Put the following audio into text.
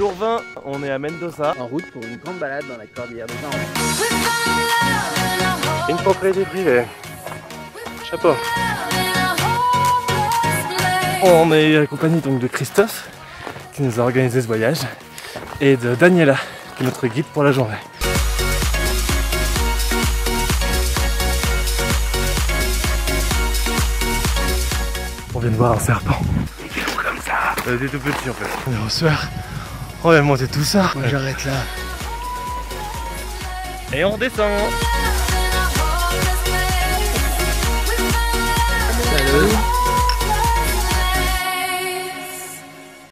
Jour 20, on est à Mendoza. En route pour une grande balade dans la cordillère des Andes. Une propriété privée. Chapeau. On est accompagné donc de Christophe qui nous a organisé ce voyage et de Daniela qui est notre guide pour la journée. On vient de voir un serpent. Il est comme ça. C'est tout petit en fait. On est au soir. On va monter tout ça. Moi j'arrête là. Et on descend. Salut.